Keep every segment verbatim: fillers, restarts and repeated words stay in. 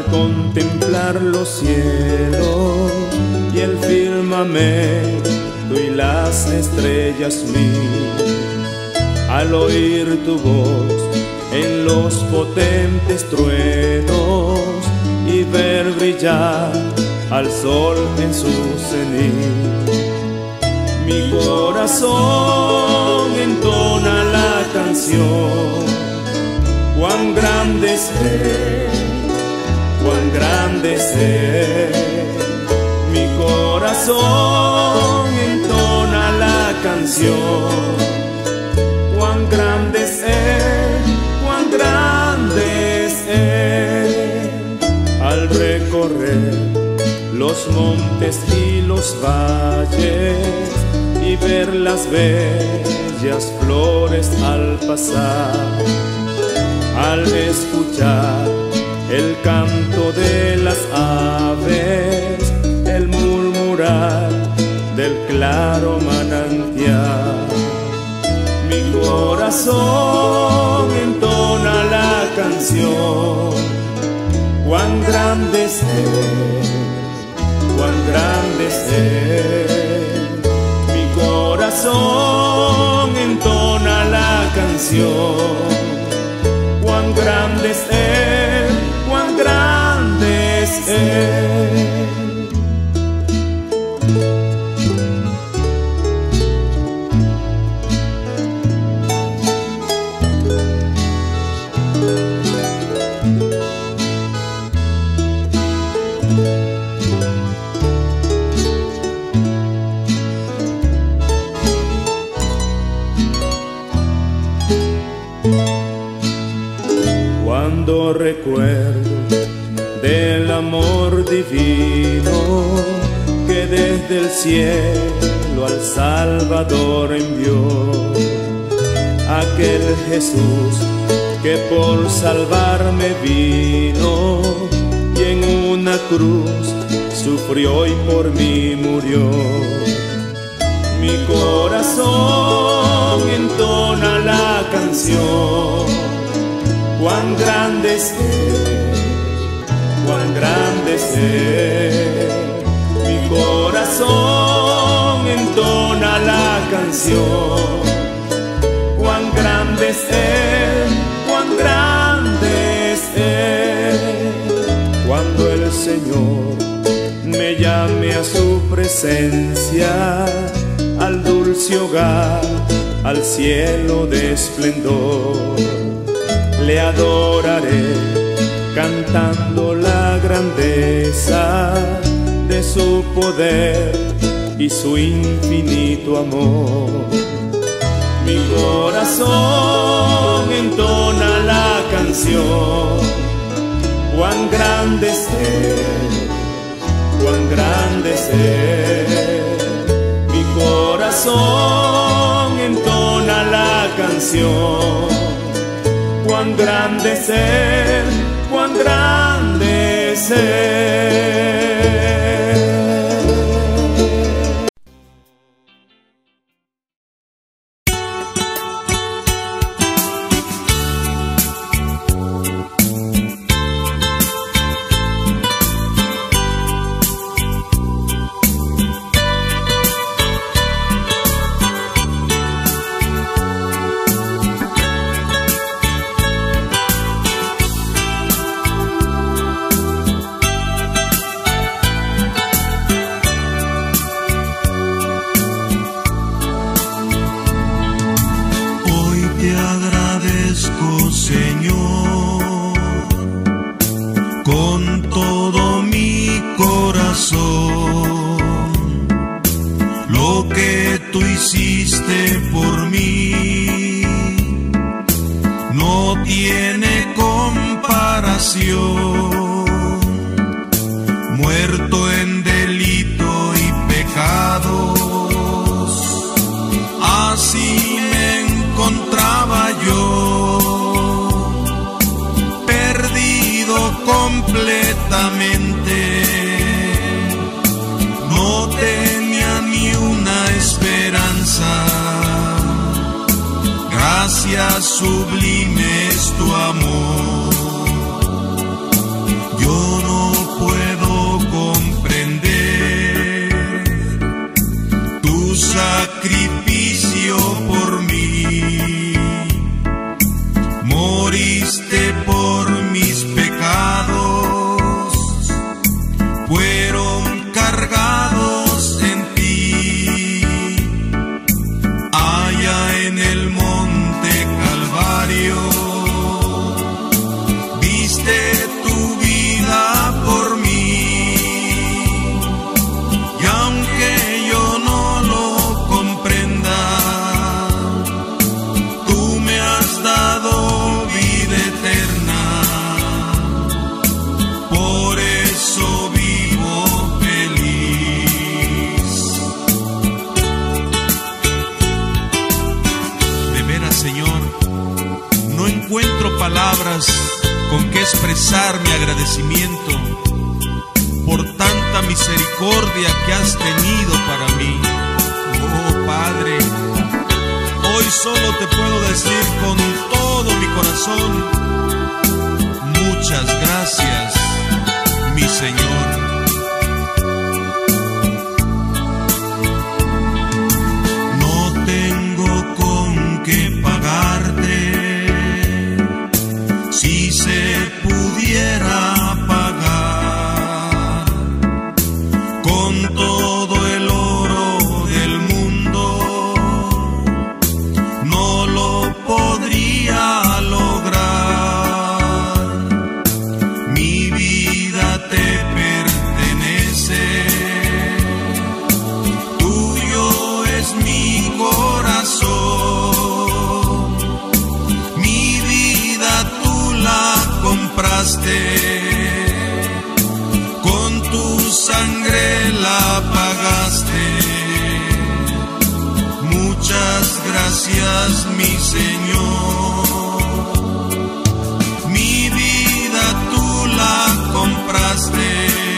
contemplar los cielos y el firmamento y las estrellas mil, al oír tu voz en los potentes truenos y ver brillar al sol en su cenit, mi corazón entona la canción. Cuán grande es Él, cuán grande es Él. Mi corazón entona la canción. Cuán grande es Él, cuán grande es Él. Al recorrer los montes y los valles y ver las bellas flores al pasar, al escuchar el canto de las aves, el murmurar del claro manantial, mi corazón entona la canción. Cuán grande es Él, cuán grande es Él. Mi corazón entona la canción. Cuán grande es Él, cuán grande es Él. Cuando recuerdo del amor divino que desde el cielo al Salvador envió, aquel Jesús que por salvarme vino y en una cruz sufrió y por mí murió, mi corazón entona la canción. Cuán grande es Él, cuán grande es Él. Mi corazón entona la canción. Cuán grande es Él, cuán grande es Él. Cuando el Señor me llame a su presencia, al dulce hogar, al cielo de esplendor, le adoraré cantando la grandeza de su poder y su infinito amor. Mi corazón entona la canción. Cuán grande es Él, cuán grande es Él. Mi corazón entona la canción. Cuán grande es Él, cuán grande es Él. Sublime es tu amor, yo recargados en ti. Allá en el monte Calvario diste tu vida por mí, y aunque yo no lo comprenda, tú me has dado vida eterna. Por eso vivo feliz. De veras, Señor, no encuentro palabras con que expresar mi agradecimiento por tanta misericordia que has tenido para mí. Oh Padre, hoy solo te puedo decir con todo mi corazón: muchas gracias, mi Señor. No tengo con qué pagarte, si se pudiera pagar con todo el oro del mundo, no lo podría lograr. Mi vida te pertenece, tuyo es mi corazón, mi vida tú la compraste, con tu sangre la pagaste. Muchas gracias, mi Señor. Mi vida tú la compraste,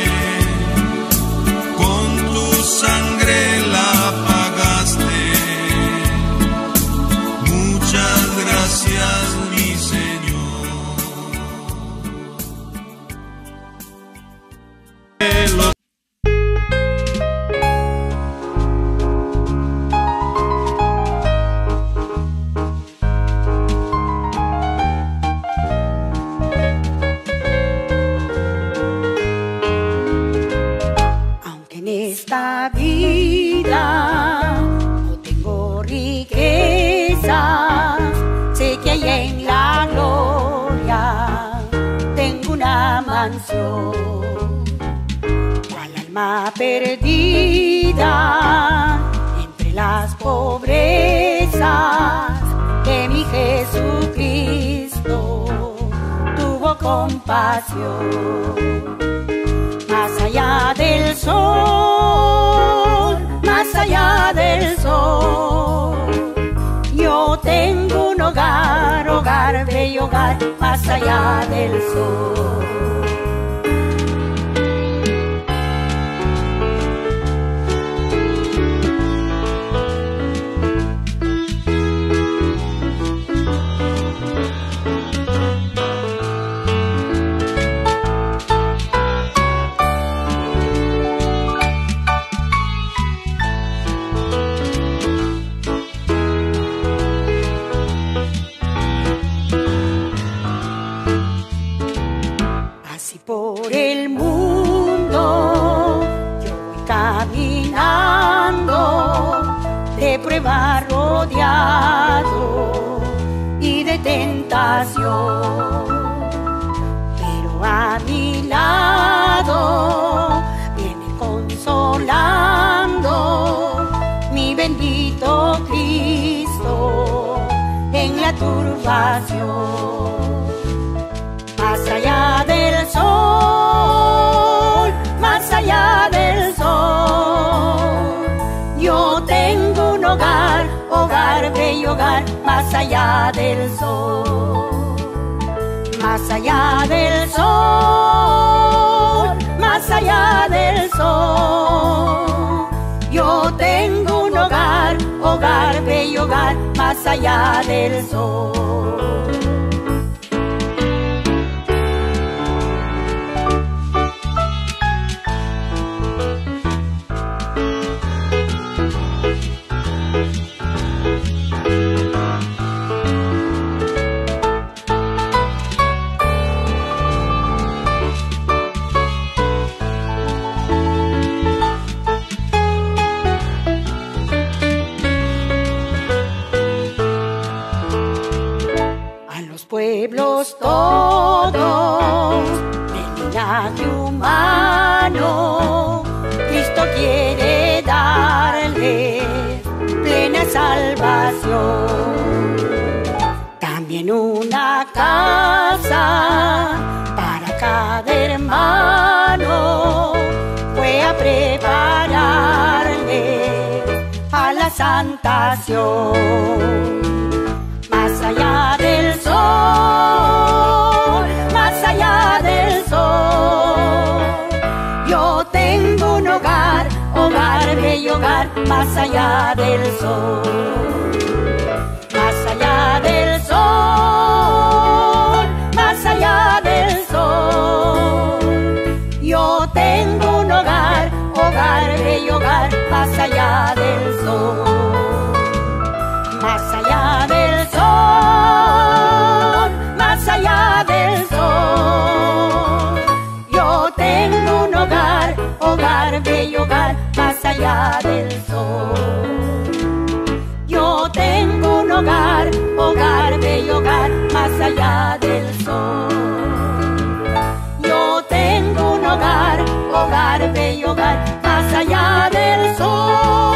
con tu sangre la pagaste. Muchas gracias, mi Señor. Aunque en esta vida no tengo riqueza, sé que allá en la gloria tengo una mansión. Cual alma perdida entre las pobrezas, de mi Jesucristo tuvo compasión. Más allá del sol, más allá del sol, yo tengo un hogar, hogar, bello hogar, más allá del sol. Por el mundo yo voy caminando, de prueba rodeado y de tentación, pero a mi lado viene consolando mi bendito Cristo en la turbación. Más allá del sol, más allá del sol, yo tengo un hogar, hogar, bello hogar, más allá del sol. Más allá del sol, más allá del sol, yo tengo un hogar, hogar, bello hogar, más allá del sol. exaltación. Más allá del sol, más allá del sol, yo tengo un hogar, hogar, bello hogar, más allá del sol. Más allá del sol, más allá del sol, yo tengo un hogar, hogar, bello hogar, más allá del sol. Más allá del sol, más allá del sol, yo tengo un hogar, hogar, bello hogar, más allá del sol. Yo tengo un hogar, hogar, bello hogar, más allá del sol. Yo tengo un hogar, hogar, bello hogar, más allá del sol.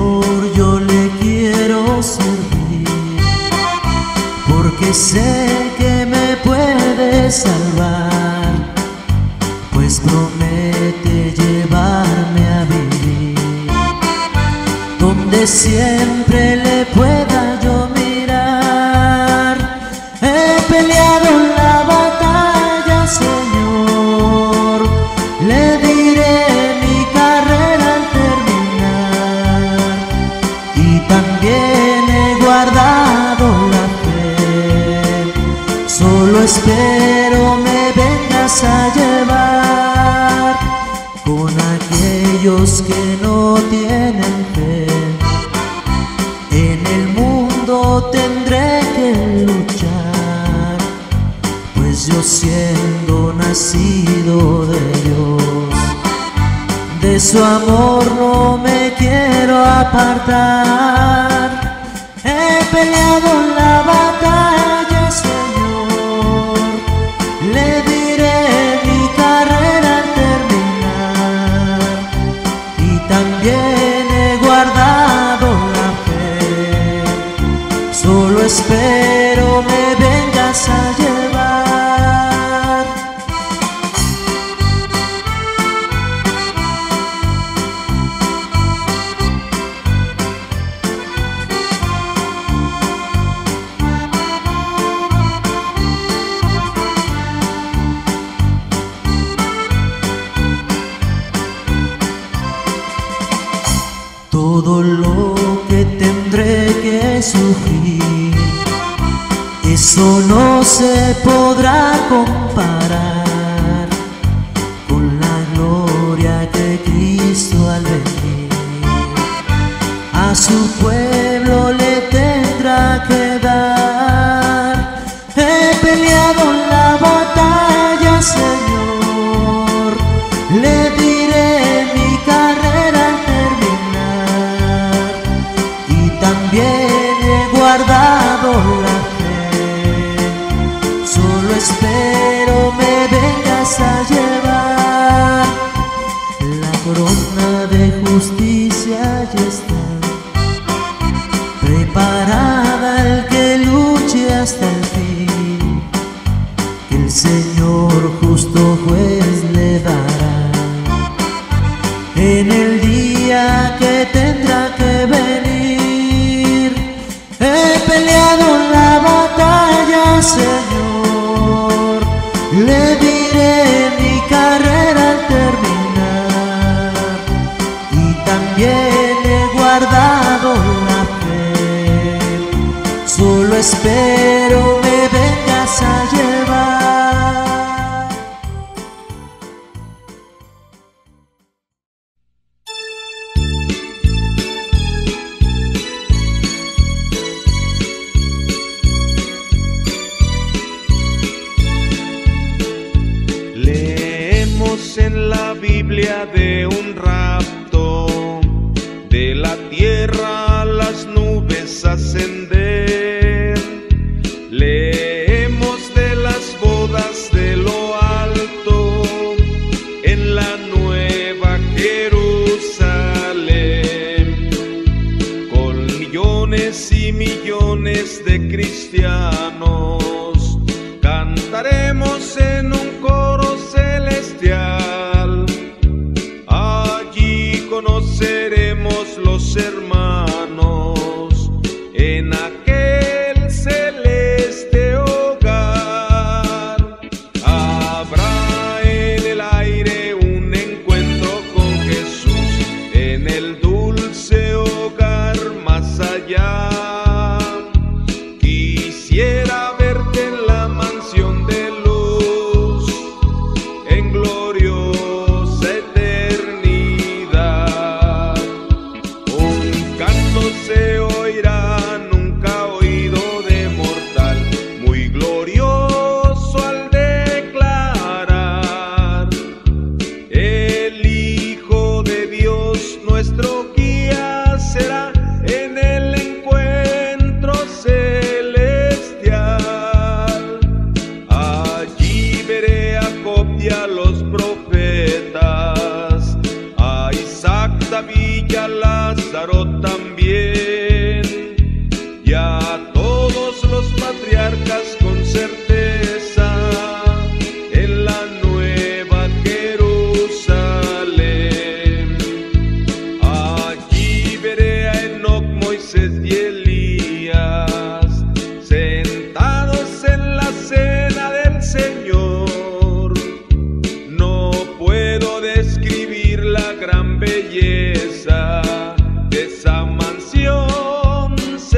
Señor, yo le quiero servir, porque sé que me puede salvar, pues promete llevarme a vivir donde siempre le pueda yo mirar. He peleado la batalla, Señor, le diré mi carrera al terminar, y también he guardado la fe. Solo espero me vengas a llevar con aquellos que no tienen fe. En el mundo tendré que luchar, pues yo siendo nacido de Dios, de su amor no me quiero apartar. He peleado la batalla, Señor, le diré mi carrera al terminar, y también he guardado la fe. Solo espero me vengas a llevar. Todo lo que tendré que sufrir, eso no se podrá comparar con la gloria que Cristo al venir a su pueblo le tendrá que dar. He peleado la batalla, Señor, le diré mi carrera al terminar, y también he guardado la fe. Solo espero me vengas a llevar. La corona de justicia ya está preparada al que luche hasta el fin, que el Señor justo juez le dará en el día que tendrá que venir. He peleado la batalla, Señor, le diré mi carrera al terminar, y también he guardado la fe. Solo espero me vengas a llevar. En la Biblia de un rapto, de la tierra a las nubes ascender. Leemos de las bodas de lo alto en la nueva Jerusalén, con millones y millones de cristianos. Cantaremos en un coro celestial, allí conoceremos los hermanos en aquel celeste hogar. Habrá en el aire un encuentro con Jesús en el dulce hogar más allá. Quisiera verte en la mansión de luz, en gloriosa eternidad. Un canto se oirá nunca oído de mortal, muy glorioso al declarar: el Hijo de Dios nuestro guía será en el encuentro celestial. Allí veré a Job y a los profetas, a Isaac, David y a Lázaro también. Moisés y Elías, sentados en la cena del Señor. No puedo describir la gran belleza de esa mansión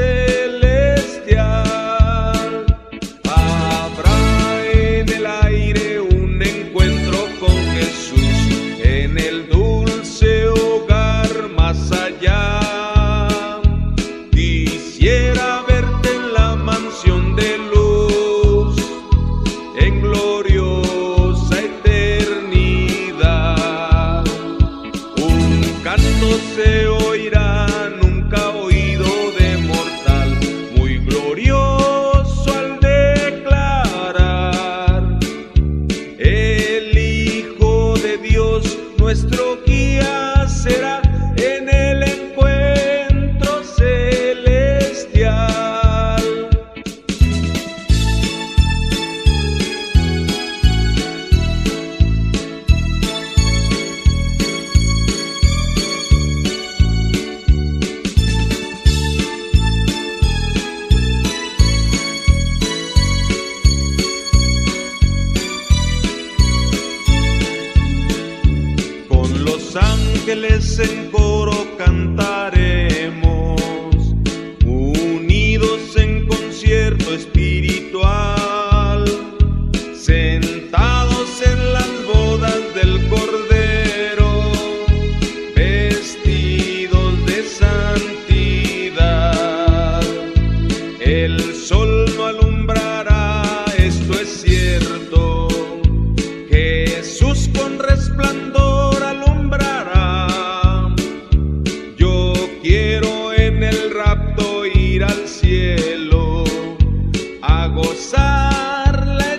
celestial. Habrá en el aire un encuentro con Jesús, en el dulce hogar más allá. Quisiera verte en la mansión de luz, en gloriosa eternidad. Un canto se oirá nunca oído de mortal, muy glorioso al declarar: el Hijo de Dios, nuestro guía, será en el encuentro celestial. Con los ángeles en coro cantaremos, unidos en concierto espiritual, sentados en las bodas del Cordero, vestidos de santidad. El sol no alumbrará, esto es cierto, Jesús con resplandor alumbrará. Yo quiero en el rapto ir al cielo, a gozar la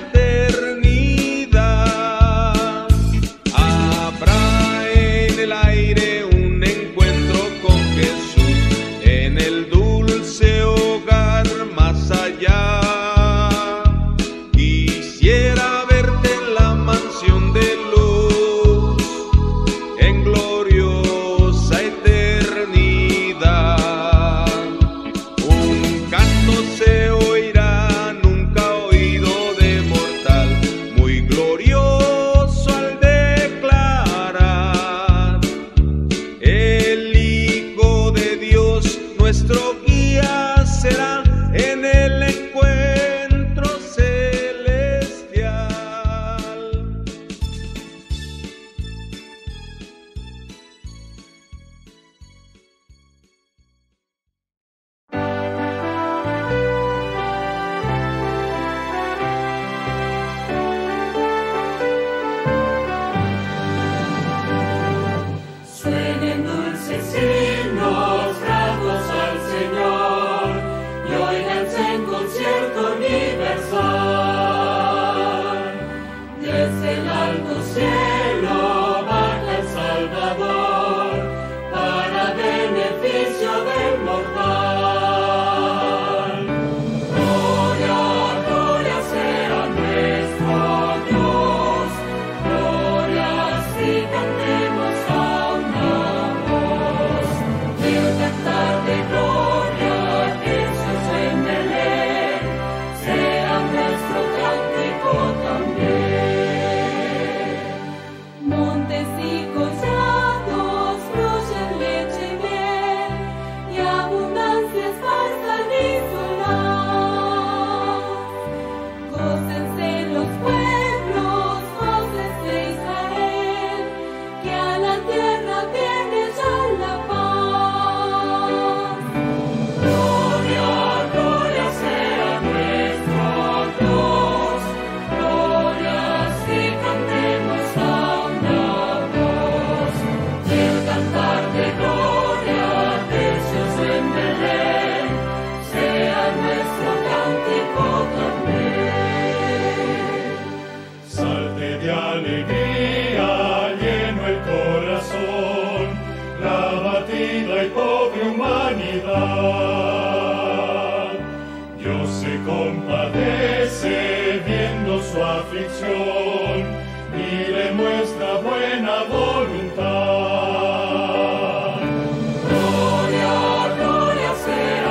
eternidad. Habrá en el aire un encuentro con Jesús, en el dulce hogar más allá. Quisiera verte en la mansión de luz, en gloriosa eternidad. Un canto se oirá nunca oído de mortal, muy glorioso al declarar: el Hijo de Dios, nuestro guía, será en el encuentro celestial. Suenen dulces himnos gratos al Señor, y óiganse en concierto universal. Desde el alto cielo baja el Salvador, para beneficio del mortal. Gloria, gloria sea nuestro Dios, gloria si cantemos a una voz. El cantar de gloria que se oye en Belén, sea nuestro cántico también. Montes y collados fluyen leche y miel, y abundancia esparza rizolas. Gócense los pueblos, voces de Israel, que a la tierra viene ya la paz. Gloria, gloria sea nuestro Dios, gloria si cantemos a una voz. El cantar de gloria que se oye en Belén, sea nuestro cántico también. Salte de alegría, lleno el corazón, la batida y pobre humanidad. Dios se compadece viendo su aflicción y le muestra buena voluntad. Gloria, gloria sea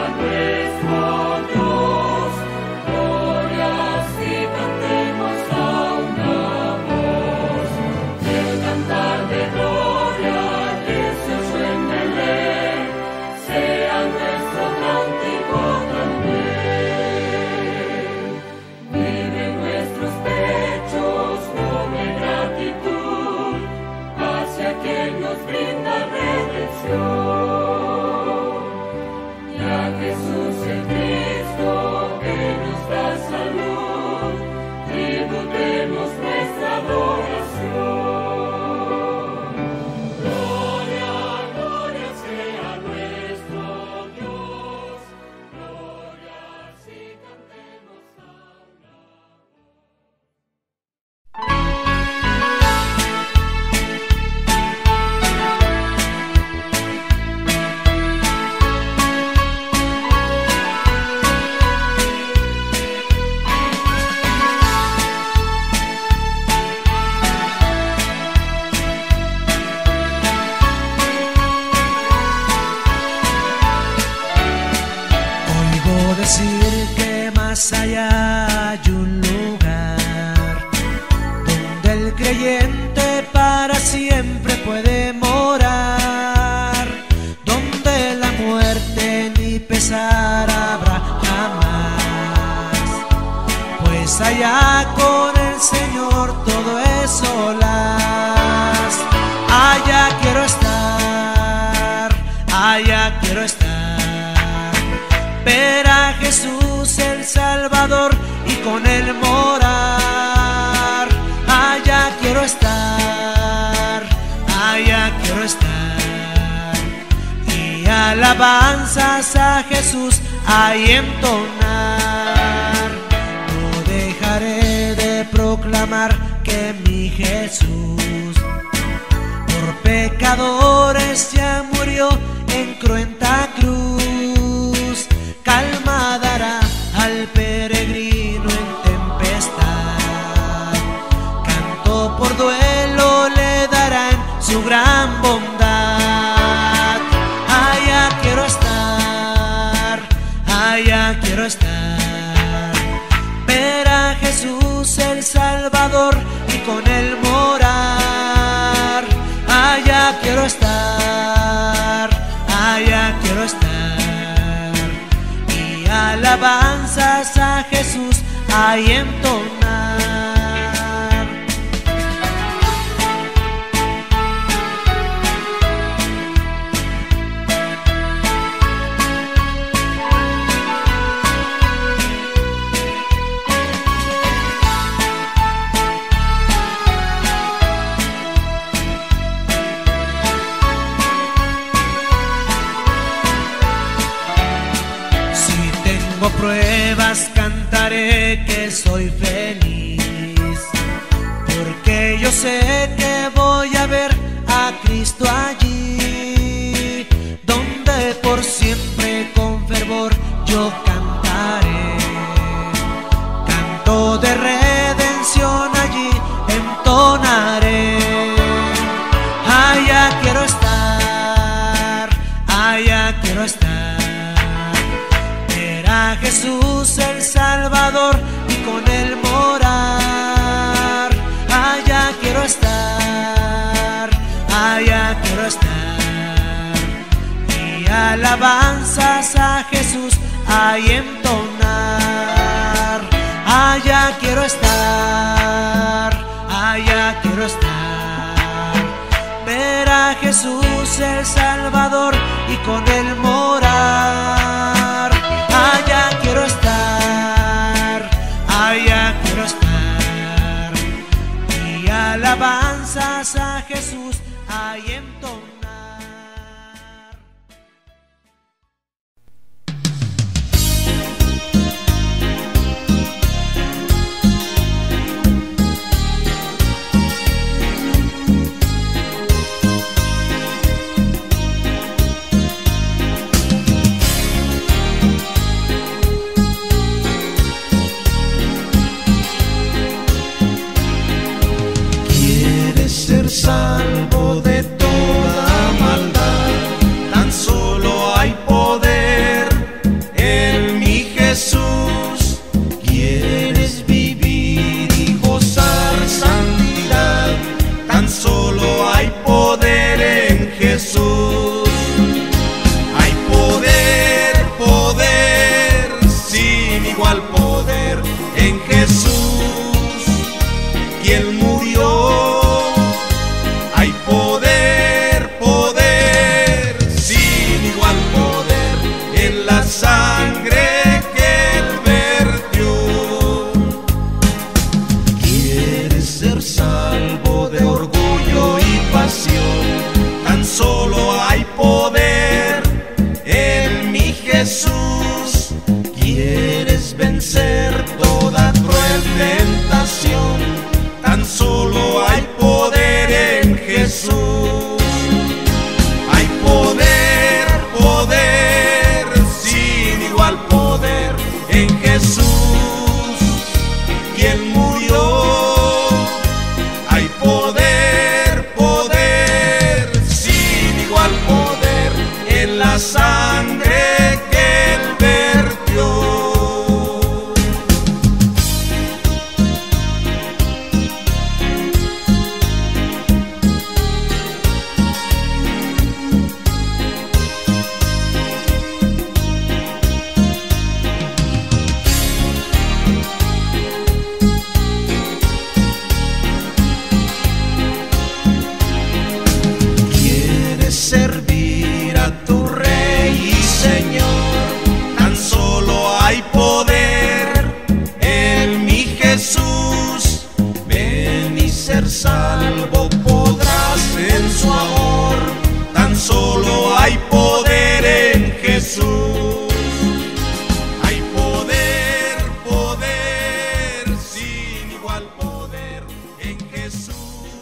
decir que más allá hay un lugar donde el creyente para siempre puede morar, donde la muerte ni pesar habrá jamás, pues allá con el Señor todo es solas. Allá quiero estar, allá quiero estar, ver a Jesús el Salvador y con Él morar. Allá quiero estar, allá quiero estar, y alabanzas a Jesús ahí entonar. No dejaré de proclamar que mi Jesús por pecadores ya murió en cruenta cruz. Calma dará al peregrino en tempestad, canto por duelo le dará en su gran bondad. Allá quiero estar, allá quiero estar, ver a Jesús el Salvador y con Él morar. Allá quiero estar, allá quiero estar, y alabanzas a Jesús ahí entonar. Tengo pruebas, cantaré que soy feliz, porque yo sé que voy a ver a Cristo allí, donde por siempre con fervor yo cantaré. Canto de redención allí entonaré. Allá quiero estar, allá quiero estar, a Jesús el Salvador y con Él morar. Allá quiero estar, allá quiero estar, y alabanzas a Jesús ahí entonar. Allá quiero estar, allá quiero estar, ver a Jesús el Salvador y con Él morar. Allá quiero estar, allá quiero estar, y alabanzas a Jesús ahí entonar. Salvo de toda maldad, tan solo hay poder en mi Jesús. Quieres vivir y gozar santidad, tan solo hay poder en Jesús. Hay poder, poder, sin igual poder en Jesús, quien murió. Hay poder, poder, sin igual poder en la sangre que Él vertió. Quieres ser salvo de orgullo y pasión, tan solo hay poder en mi Jesús. Quieres vencer toda cruel tentación, tan solo hay poder en Jesús. Hay poder, poder, sin igual poder en Jesús, quien murió. Hay poder, poder, sin igual poder en la sangre que Él Jesús hay poder, poder, sin igual poder en Jesús.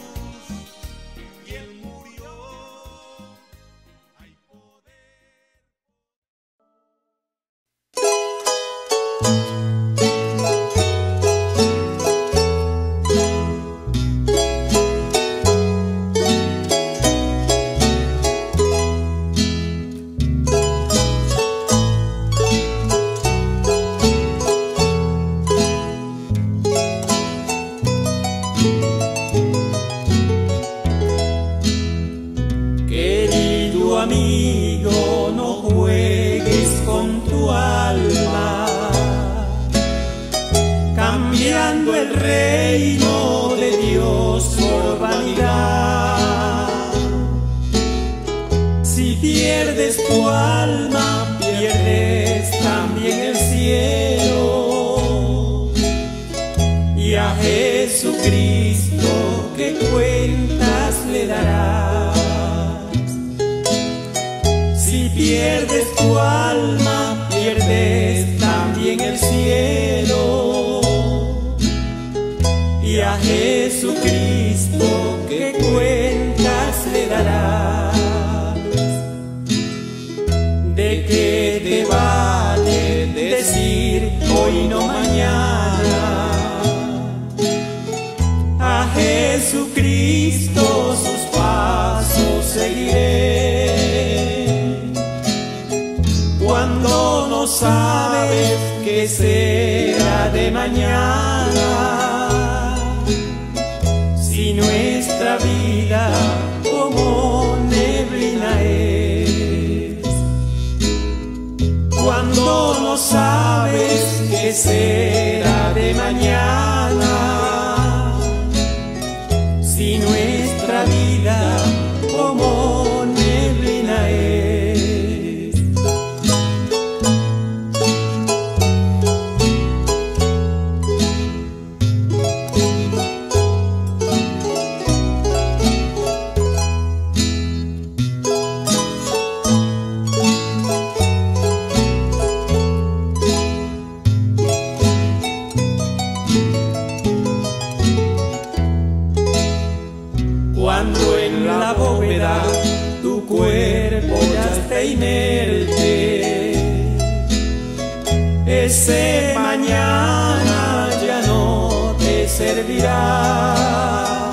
Y Él murió. Hay poder. Querido amigo, no juegues con tu alma, cambiando el reino de Dios por vanidad. Si pierdes tu alma, pierdes también el cielo. Y a Jesucristo, ¿qué cuentas le darás? Si pierdes tu alma, pierdes también el cielo. Y a Jesucristo, ¿qué cuentas le darás? ¿De qué te vale decir hoy no mañana? A Jesucristo sus pasos seguiré. Cuando no sabes qué será de mañana, si nuestra vida como neblina es. Cuando no sabes qué será de mañana, si nuestra vida como neblina es. Cuando en la bóveda tu cuerpo ya está inerte, ese mañana ya no te servirá.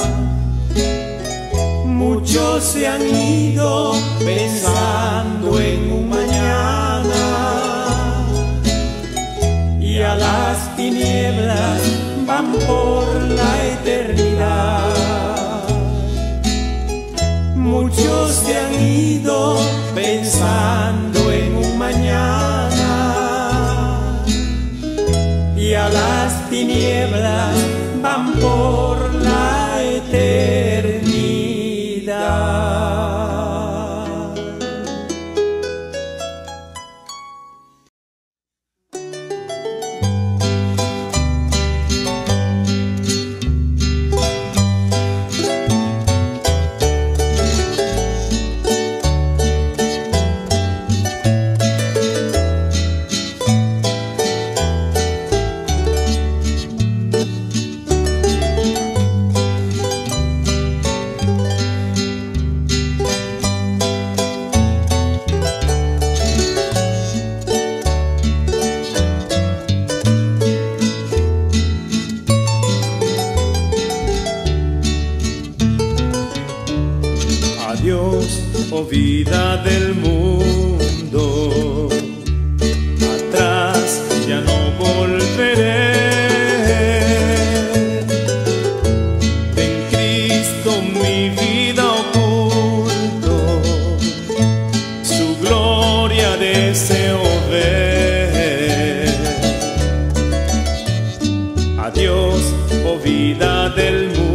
Muchos se han ido pensando en un mañana, y a las tinieblas van por la eternidad. Muchos se han ido pensando en un mañana, y a las tinieblas van por la eternidad. Adiós, oh vida del mundo, atrás ya no volveré. En Cristo mi vida oculto, su gloria deseo ver. Adiós, oh vida del mundo,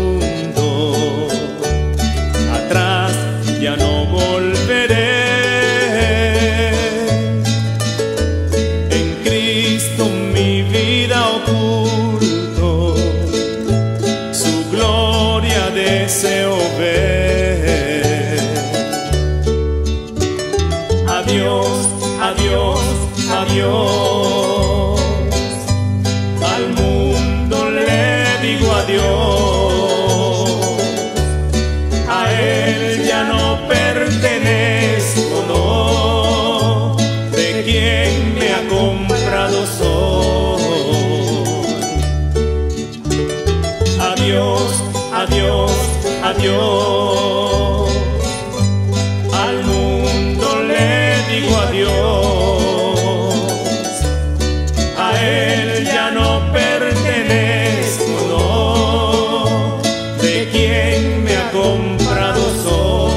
ya no volveré. En Cristo mi vida oculto, su gloria deseo ver. Adiós, adiós, adiós. Al mundo le digo adiós. A él ya no pertenezco, no. De quien me ha comprado soy. Adiós, adiós, adiós. Al mundo le digo adiós. A él ya no pertenezco, no. De quien me ha comprado soy.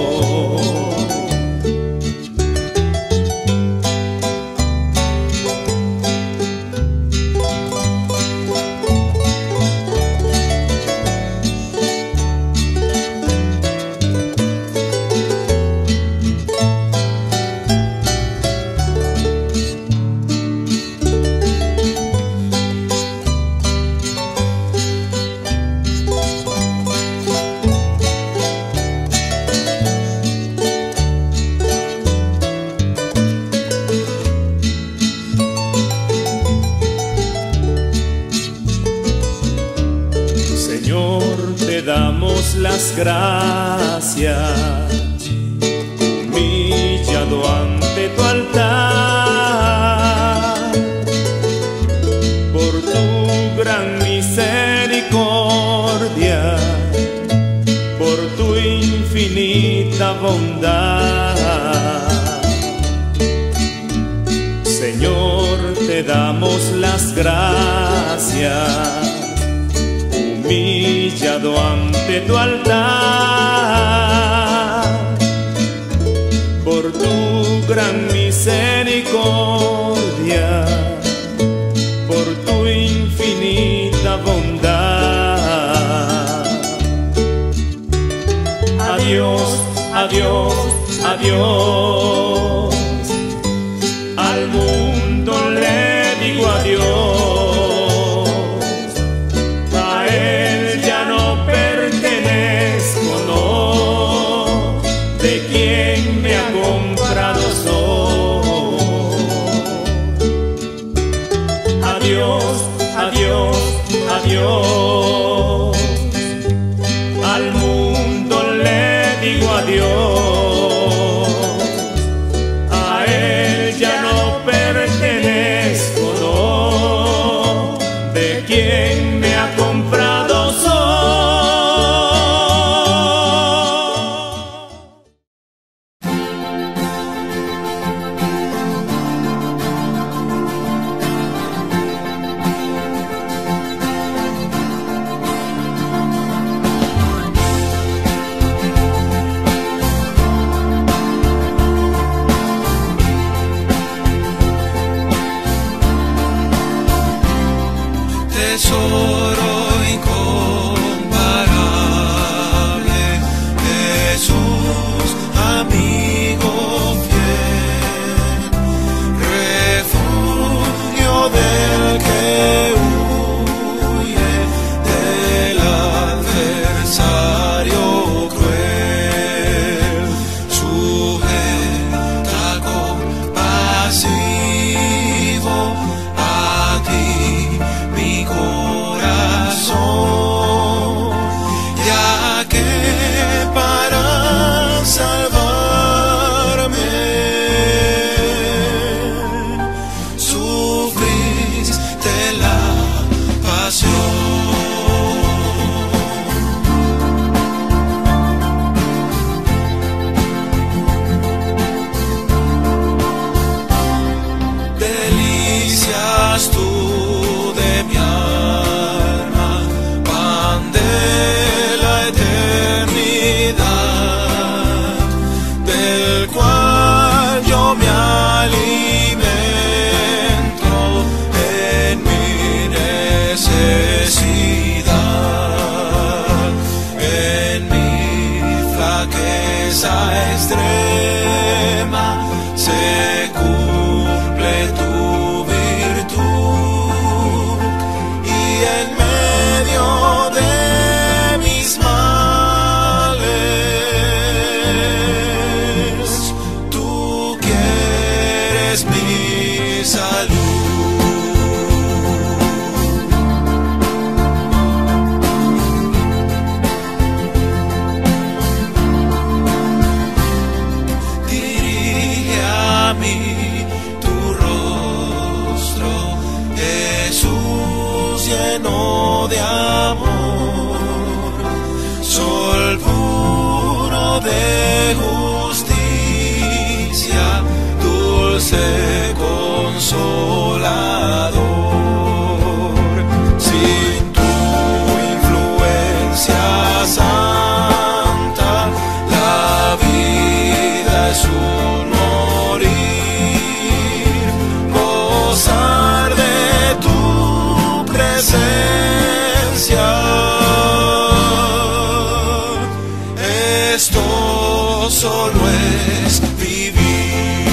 Las gracias, humillado ante tu altar, por tu gran misericordia, por tu infinita bondad. Señor, te damos las gracias, humillado ante tu altar, por tu gran misericordia, por tu infinita bondad. Adiós, adiós, adiós. Al mundo le digo adiós. Adiós, adiós, adiós. Al mundo le digo adiós. A él ya no pertenezco, no. De quien me ha comprado es mi salud. Dirige a mí tu rostro, Jesús lleno de amor, sol puro de justicia, dulce consolador. Sin tu influencia santa, la vida es un morir. Gozar de tu presencia, esto solo es vivir.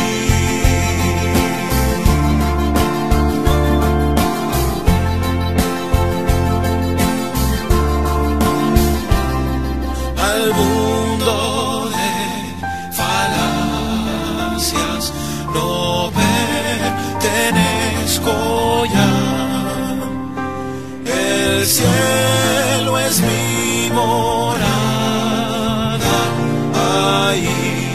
Al mundo de falacias no pertenezco ya. El cielo es mi morada, ahí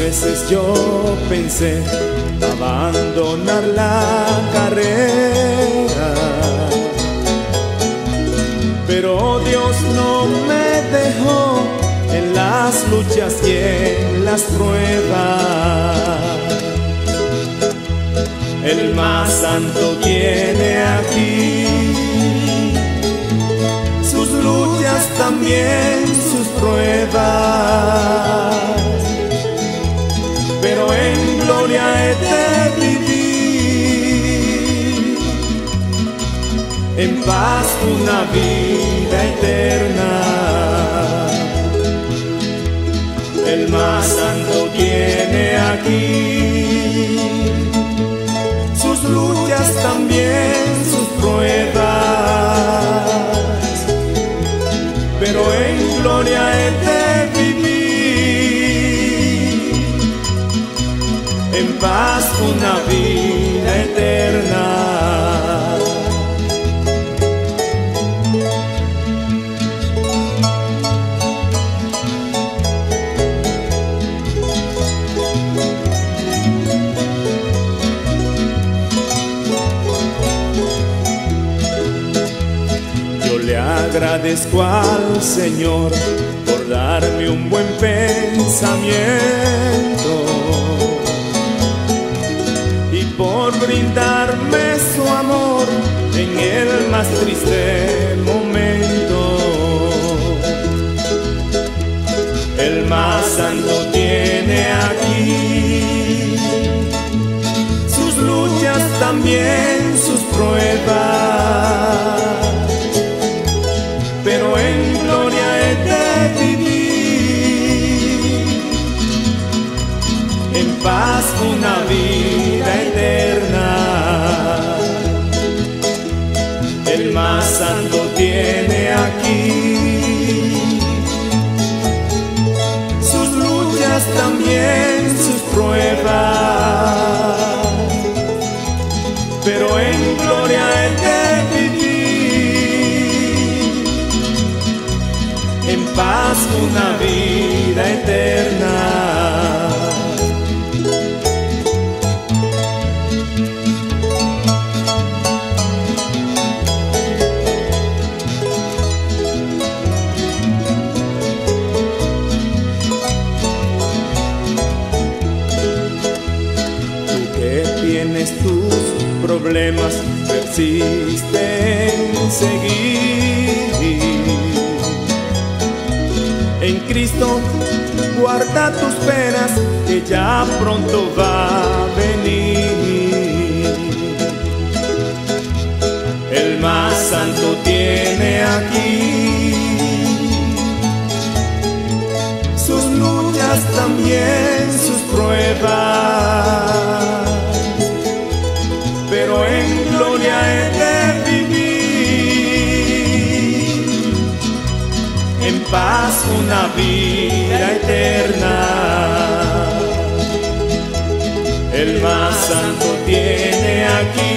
veces yo pensé abandonar la carrera, pero Dios no me dejó en las luchas y en las pruebas. El más santo tiene aquí sus luchas, también sus pruebas, pero en gloria he de vivir, en paz una vida eterna. El más santo tiene aquí sus luchas, también sus pruebas, pero en gloria he de vivir, en paz una vida eterna. Agradezco al Señor por darme un buen pensamiento y por brindarme su amor en el más triste momento. El más santo tiene aquí sus luchas, también sus pruebas, pero en gloria he de vivir, en paz una vida eterna. El más santo tiene aquí sus luchas, también sus pruebas, pero en gloria he de vivir, en paz una vida eterna. Tú que tienes tus problemas, persiste en seguir. En Cristo guarda tus penas, que ya pronto va a venir. El más santo tiene aquí sus luchas, también sus pruebas, pero en gloria he de vivir, en paz una vida eterna. El más santo tiene aquí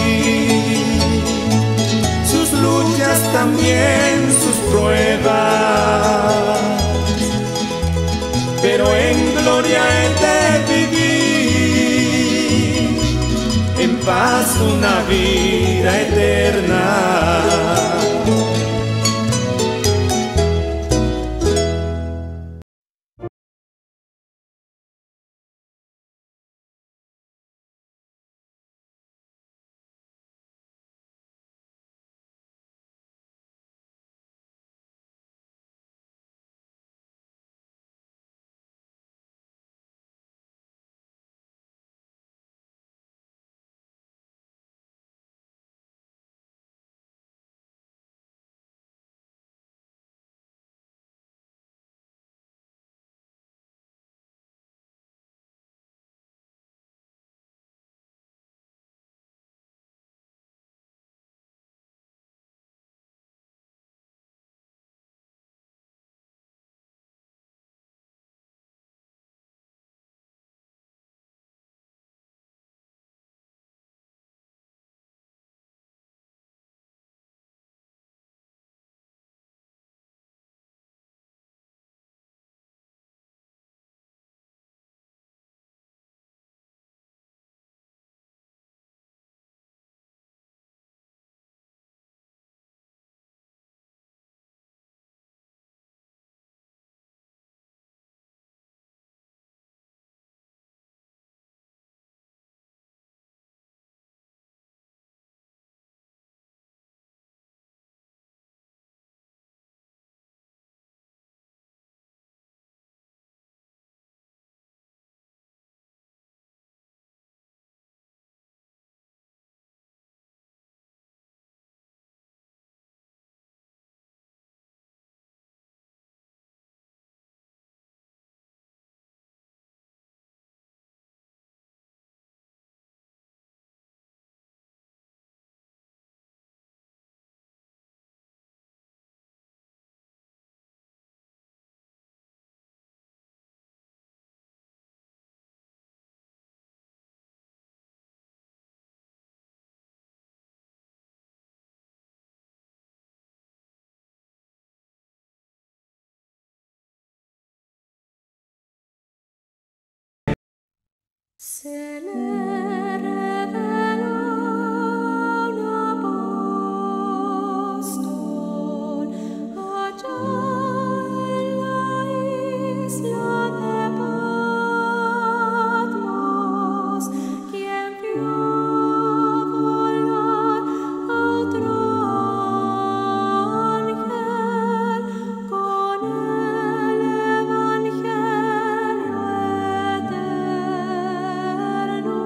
sus luchas, también sus pruebas, pero en gloria he de vivir, en paz una vida eterna. Se le reveló un apóstol allá en la isla de Patmos, quien vio volar a otro ángel con el evangelio eterno.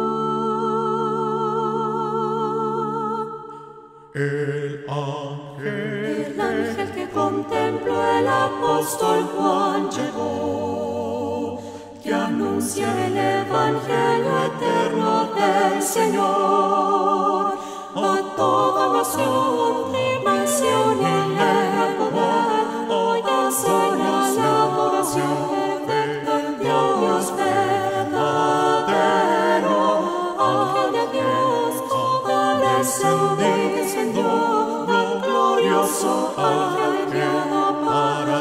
El ángel, El ángel que contempló el apóstol Juan llegó, que anuncia el evangelio eterno del Señor a toda nación, nación en el poder. Hoy es hora la adoración perfecta del Dios verdadero, ángel de Dios, descendió, glorioso ángel criado para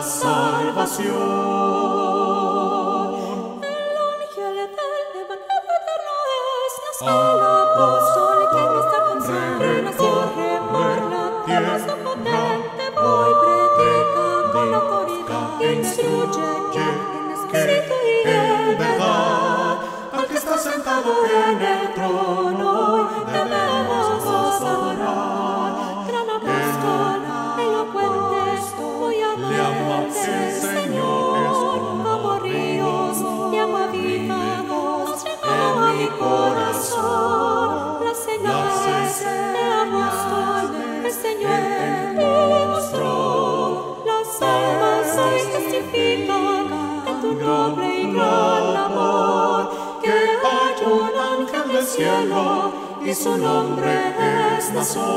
salvación. El ángel del evangelio eterno es el apóstol que en esta canción renació por la tierra su potente voy, predica con autoridad, instruye en espíritu y en verdad, al que está sentado en el trono. Debemos adorar, gran apóstol, elocuente, muy amante, Señor, como ríos de agua viva, llegó a mi corazón las señales de apóstol, el Señor me mostró. Las almas hoy testifican de tu noble y gran labor, que hay un ángel del cielo y su nombre es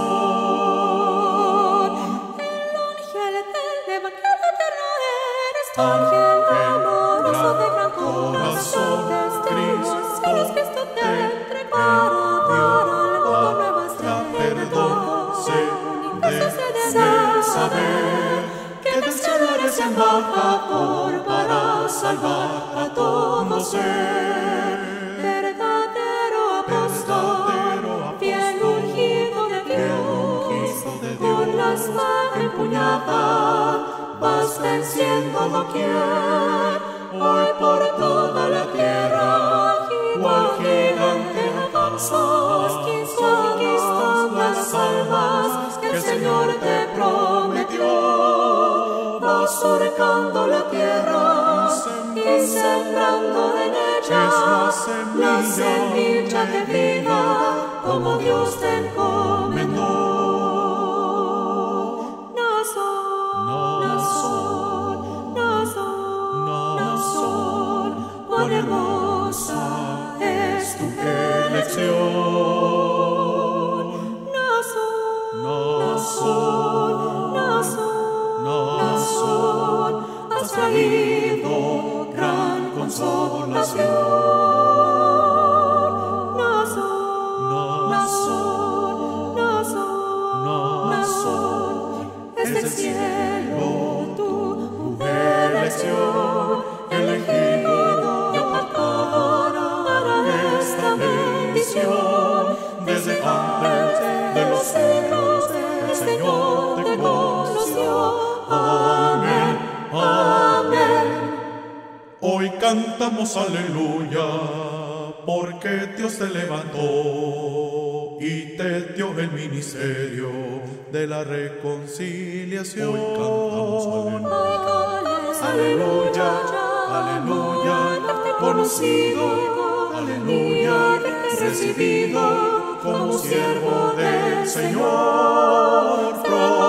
Nazón. El ángel del evangelio eterno eres tu ángel amoroso de gran corazón, desde los cielos Cristo te entregará para el mundo nuevas de perdón. Único se debe saber que del cielo eres embajador para salvar a todo ser. Verdadero apóstol, fiel ungido de Dios, con la espada empuñada vas venciendo doquier. Hoy por toda la tierra, cual gigante avanzas, conquistando las almas que el Señor te prometió. Vas surcando la tierra y sembrando en ella la semilla de vida, como Dios te encomendó. Nazón, Nazón, Nazón, Nazón, cuán hermosa es tu elección. Nazón, Nazón, Nazón, Nazón, has traído gran consolación. Nazón, Nazón, Nazón, Nazón, es del cielo tu elección, elegido y apartado para esta bendición. Desde antes de los siglos el Señor te conoció. Amén, amén. hoy cantamos aleluya, porque Dios te levantó y te dio el ministerio de la reconciliación. Hoy cantamos aleluya, aleluya, aleluya, conocido, aleluya, recibido como siervo del Señor.